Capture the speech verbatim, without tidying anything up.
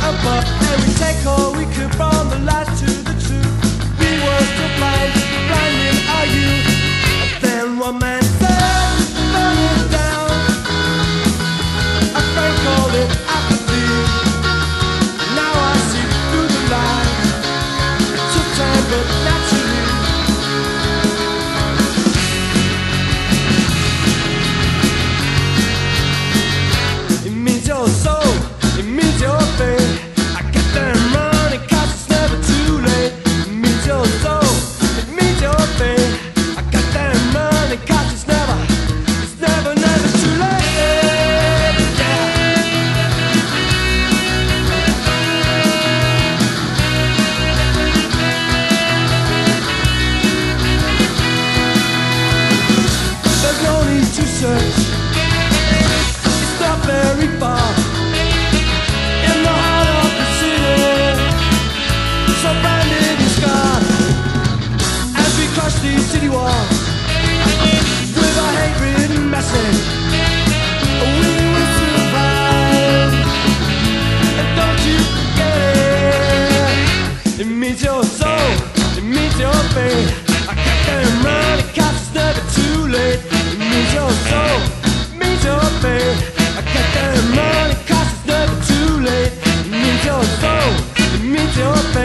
above, and we take all we could from the lies to the truth. We were still blind, blinding our youth. And then one man said, burn it down. A friend called it apathy. Now I see through the lies. It took time, but naturally. It means your soul, it means your fate. I got them running, cause it's never too late. It means your soul, it means your fate. I got them running, cause it's never, it's never, never too late. Yeah. There's no need to search, it's not very far. In the heart of the city, so branded and scarred, as we crush these city walls with our hate-ridden message, we will survive. And don't you forget it, it means your soul, it means your fate. I got them running, cause it's never too late. It means your soul, it means your fate. I got them running, cause it's never too late. It means your soul, it means your fate.